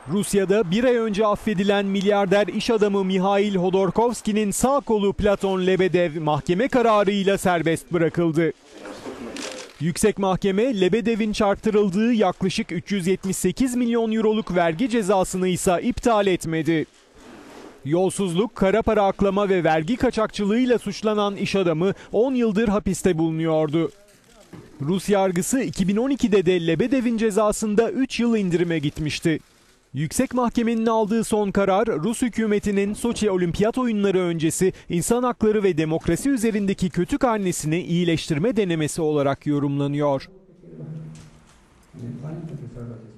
Rusya'da bir ay önce affedilen milyarder iş adamı Mihail Hodorkovski'nin sağ kolu Platon Lebedev mahkeme kararıyla serbest bırakıldı. Yüksek Mahkeme, Lebedev'in çarptırıldığı yaklaşık 378 milyon euroluk vergi cezasını ise iptal etmedi. Yolsuzluk, kara para aklama ve vergi kaçakçılığıyla suçlanan iş adamı 10 yıldır hapiste bulunuyordu. Rus yargısı 2012'de de Lebedev'in cezasında 3 yıl indirime gitmişti. Yüksek Mahkemenin aldığı son karar, Rus hükümetinin Soçi Olimpiyat Oyunları öncesi insan hakları ve demokrasi üzerindeki kötü karnesini iyileştirme denemesi olarak yorumlanıyor.